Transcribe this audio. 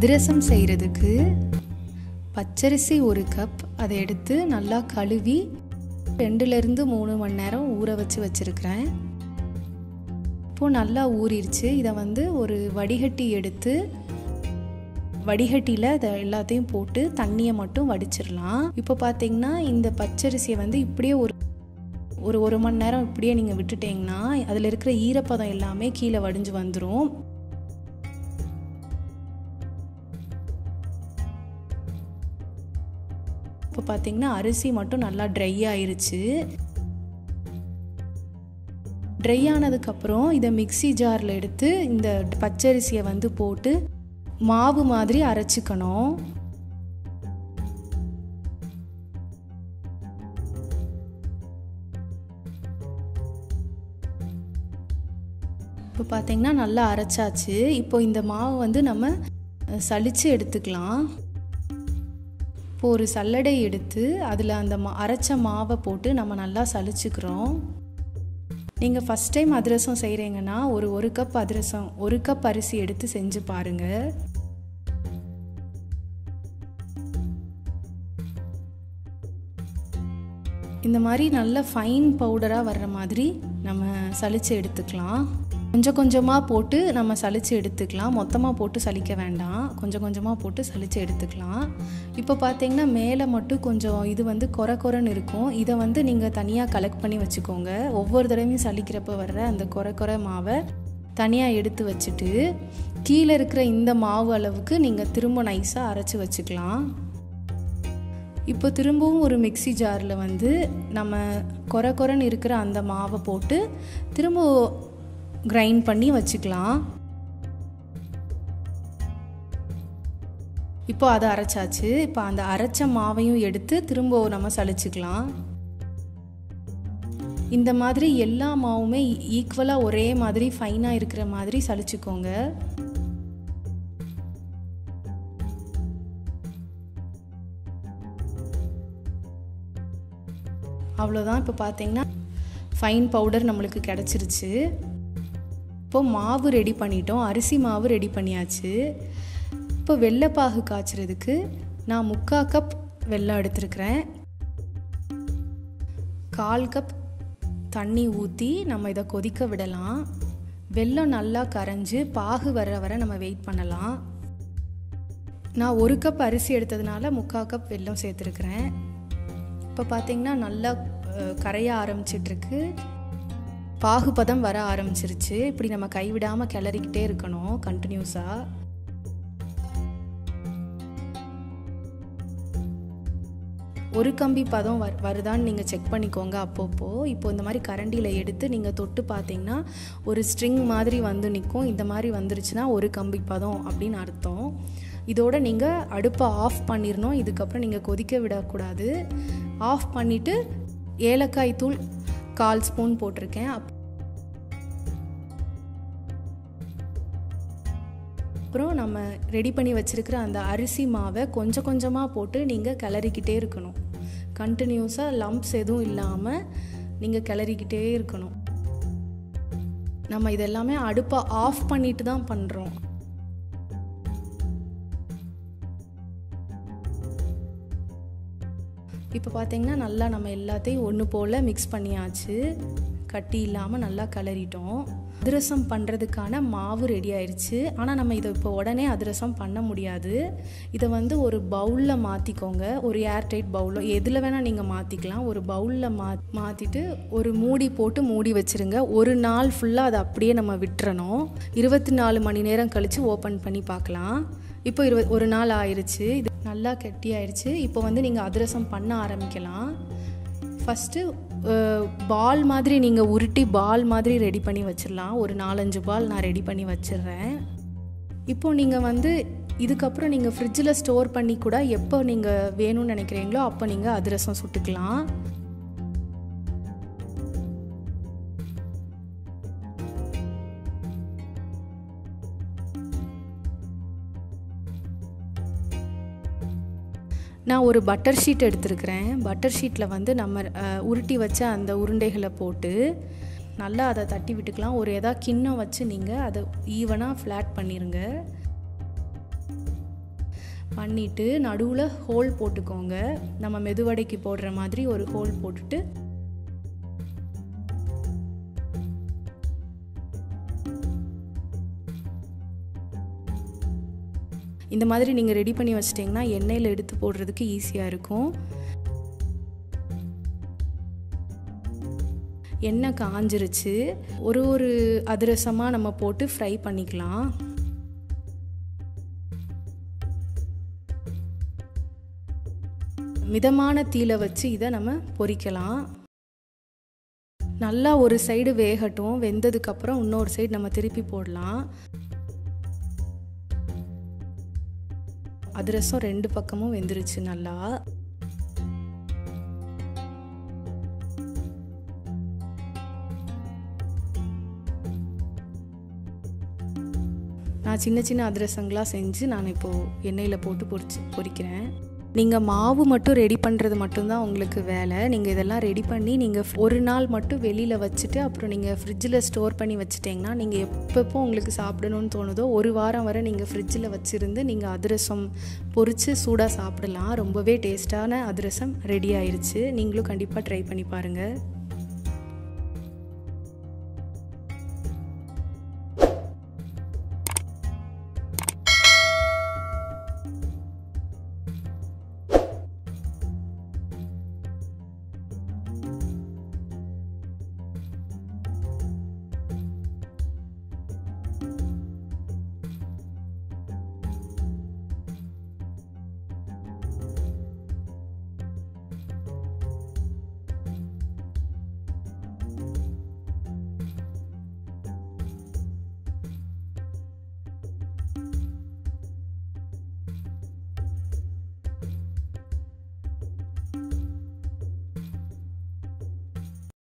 அதிரசம் செய்கிறதுக்கு பச்சரிசி 1 கப், அதை எடுத்து நல்லா கழுவி 2லேருந்து 3 மணி நேரம் ஊற வச்சு வச்சுருக்கிறேன். இப்போது நல்லா ஊறிடுச்சு. இதை வந்து ஒரு வடிகட்டி எடுத்து வடிகட்டியில் அதை எல்லாத்தையும் போட்டு தண்ணியை மட்டும் வடிச்சிடலாம். இப்போ பார்த்தீங்கன்னா இந்த பச்சரிசியை வந்து இப்படியே ஒரு மணி நேரம் இப்படியே நீங்கள் விட்டுட்டிங்கன்னா அதில் இருக்கிற ஈரப்பதம் எல்லாமே கீழே வடிஞ்சு வந்துடும். இப்போ பார்த்தீங்கன்னா அரிசி மட்டும் நல்லா ட்ரை ஆயிருச்சு. ட்ரை ஆனதுக்கப்புறம் இதை மிக்ஸி ஜாரில் எடுத்து இந்த பச்சரிசியை வந்து போட்டு மாவு மாதிரி அரைச்சிக்கணும். இப்போ பார்த்தீங்கன்னா நல்லா அரைச்சாச்சு. இப்போ இந்த மாவு வந்து நம்ம சலிச்சு எடுத்துக்கலாம். இப்போ ஒரு சல்லடை எடுத்து அதில் அந்த அரைச்ச மாவை போட்டு நம்ம நல்லா சலிச்சுக்கிறோம். நீங்கள் ஃபஸ்ட் டைம் அதிரசம் செய்கிறீங்கன்னா ஒரு கப் அதிரசம் 1 கப் அரிசி எடுத்து செஞ்சு பாருங்கள். இந்த மாதிரி நல்ல ஃபைன் பவுடராக வர்ற மாதிரி நம்ம சலிச்சு எடுத்துக்கலாம். கொஞ்சம் கொஞ்சமாக போட்டு நம்ம சலிச்சு எடுத்துக்கலாம். மொத்தமாக போட்டு சலிக்க வேண்டாம், கொஞ்சம் கொஞ்சமாக போட்டு சலிச்சு எடுத்துக்கலாம். இப்போ பார்த்தீங்கன்னா மேலே மட்டும் கொஞ்சம் இது வந்து கொரன்னு இருக்கும். இதை வந்து நீங்கள் தனியாக கலெக்ட் பண்ணி வச்சுக்கோங்க. ஒவ்வொரு தடவையும் சலிக்கிறப்ப வர்ற அந்த கொர மாவை தனியாக எடுத்து வச்சுட்டு கீழே இருக்கிற இந்த மாவு அளவுக்கு நீங்கள் திரும்ப நைஸாக அரைச்சி வச்சுக்கலாம். இப்போ திரும்பவும் ஒரு மிக்ஸி ஜாரில் வந்து நம்ம கொரன்னு இருக்கிற அந்த மாவை போட்டு திரும்ப கிரைண்ட் பண்ணி வச்சுக்கலாம். இப்போ அதை அரைச்சாச்சு. இப்போ அந்த அரைச்ச மாவையும் எடுத்து திரும்ப நம்ம சலிச்சுக்கலாம். இந்த மாதிரி எல்லா மாவுமே ஈக்குவலாக ஒரே மாதிரி ஃபைனாக இருக்கிற மாதிரி சலிச்சுக்கோங்க. அவ்வளோதான். இப்போ பார்த்தீங்கன்னா ஃபைன் பவுடர் நம்மளுக்கு கிடச்சிருச்சு. இப்போ மாவு ரெடி பண்ணிட்டோம், அரிசி மாவு ரெடி பண்ணியாச்சு. இப்போ வெள்ளைப்பாகு காய்ச்சறதுக்கு நான் 3/4 கப் வெல்லம் எடுத்துருக்கிறேன். 1/4 கப் தண்ணி ஊற்றி நம்ம இதை கொதிக்க விடலாம். வெல்லம் நல்லா கரைஞ்சி பாகு வர நம்ம வெயிட் பண்ணலாம். நான் 1 கப் அரிசி எடுத்ததுனால 3/4 கப் வெல்லம் சேர்த்துருக்கிறேன். இப்போ பார்த்தீங்கன்னா நல்லா கரைய ஆரம்பிச்சிட்ருக்கு, பாகுபதம் வர ஆரம்பிச்சிருச்சு. இப்படி நம்ம கைவிடாமல் கிளறிக்கிட்டே இருக்கணும் கண்டினியூஸாக. ஒரு கம்பி பதம் வருதான்னு நீங்கள் செக் பண்ணிக்கோங்க அப்பப்போ. இப்போ இந்த மாதிரி கரண்டியில் எடுத்து நீங்கள் தொட்டு பார்த்தீங்கன்னா ஒரு ஸ்ட்ரிங் மாதிரி வந்து நிற்கும். இந்த மாதிரி வந்துருச்சுன்னா ஒரு கம்பி பதம் அப்படின்னு அர்த்தம். இதோட நீங்கள் அடுப்பை ஆஃப் பண்ணிடணும். இதுக்கப்புறம் நீங்கள் கொதிக்க விடக்கூடாது. ஆஃப் பண்ணிவிட்டு ஏலக்காய் தூள் 1/4 ஸ்பூன் போட்டிருக்கேன். அப்புறம் நம்ம ரெடி பண்ணி வச்சுருக்கிற அந்த அரிசி மாவை கொஞ்சம் கொஞ்சமாக போட்டு நீங்கள் கிளறிக்கிட்டே இருக்கணும். கண்டினியூஸாக லம்ப்ஸ் எதுவும் இல்லாமல் நீங்கள் கிளறிக்கிட்டே இருக்கணும். நம்ம இதெல்லாமே அடுப்பை ஆஃப் பண்ணிட்டு தான் பண்ணுறோம். இப்போ பார்த்தீங்கன்னா நல்லா நம்ம எல்லாத்தையும் ஒன்று போல் மிக்ஸ் பண்ணியாச்சு. கட்டி இல்லாமல் நல்லா கிளறிட்டோம். அதிரசம் பண்ணுறதுக்கான மாவு ரெடி ஆயிடுச்சு. ஆனால் நம்ம இதை இப்போ உடனே அதிரசம் பண்ண முடியாது. இதை வந்து ஒரு பவுலில் மாற்றிக்கோங்க. ஒரு ஏர்டைட் பவுலில் எதில் வேணால் நீங்கள் மாற்றிக்கலாம். ஒரு பவுலில் மாற்றிட்டு ஒரு மூடி போட்டு மூடி வச்சுருங்க. ஒரு நாள் ஃபுல்லாக அதை அப்படியே நம்ம விட்டுறணும். 24 மணி நேரம் கழித்து ஓப்பன் பண்ணி பார்க்கலாம். இப்போ ஒரு நாள் ஆயிடுச்சு. இது நல்லா கெட்டி ஆயிடுச்சு. இப்போ வந்து நீங்கள் அதிரசம் பண்ண ஆரம்பிக்கலாம். ஃபஸ்ட்டு பால் மாதிரி நீங்கள் உருட்டி பால் மாதிரி ரெடி பண்ணி வச்சிடலாம். ஒரு 4-5 பால் நான் ரெடி பண்ணி வச்சிடுறேன். இப்போது நீங்கள் வந்து இதுக்கப்புறம் நீங்கள் ஃப்ரிட்ஜில் ஸ்டோர் பண்ணி கூட எப்போ நீங்கள் வேணும்னு நினைக்கிறீங்களோ அப்போ நீங்கள் அதிரசம் சுட்டுக்கலாம். நான் ஒரு பட்டர் ஷீட் எடுத்துருக்கிறேன். பட்டர் ஷீட்டில் வந்து நம்ம உருட்டி வச்ச அந்த உருண்டைகளை போட்டு நல்லா அதை தட்டி விட்டுக்கலாம். ஒரு கிண்ணம் வச்சு நீங்கள் அதை ஈவனாக ஃப்ளாட் பண்ணிடுங்க. பண்ணிவிட்டு நடுவில் ஹோல் போட்டுக்கோங்க. நம்ம மெதுவடைக்கு போடுற மாதிரி ஒரு ஹோல் போட்டுட்டு இந்த மாதிரி நீங்கள் ரெடி பண்ணி வச்சிட்டிங்கன்னா எண்ணெயில் எடுத்து போடுறதுக்கு ஈஸியாக இருக்கும். எண்ணெய் காஞ்சிருச்சு. ஒரு அதிரசமாக நம்ம போட்டு ஃப்ரை பண்ணிக்கலாம். மிதமான தீயில வச்சு இதை நம்ம பொரிக்கலாம். நல்லா ஒரு சைடு வேகட்டும். வெந்ததுக்கப்புறம் இன்னொரு சைடு நம்ம திருப்பி போடலாம். அதிரசம் 2 பக்கமும் வெந்துருச்சு நல்லா. நான் சின்ன சின்ன அதிரசங்களாக செஞ்சு நான் இப்போது எண்ணெயில் போட்டு பொரிக்கிறேன். நீங்கள் மாவு மட்டும் ரெடி பண்ணுறது மட்டும்தான் உங்களுக்கு வேலை. நீங்கள் இதெல்லாம் ரெடி பண்ணி நீங்கள் ஒரு நாள் மட்டும் வெளியில் வச்சுட்டு அப்புறம் நீங்கள் ஃப்ரிட்ஜில் ஸ்டோர் பண்ணி வச்சுட்டிங்கன்னா நீங்கள் எப்பப்போ உங்களுக்கு சாப்பிடணும்னு தோணுதோ ஒரு வாரம் வரை நீங்கள் ஃப்ரிட்ஜில் வச்சுருந்து நீங்கள் அதிரசம் பொரித்து சூடாக சாப்பிடலாம். ரொம்பவே டேஸ்ட்டான அதிரசம் ரெடி ஆயிடுச்சு. நீங்களும் கண்டிப்பாக ட்ரை பண்ணி பாருங்கள்.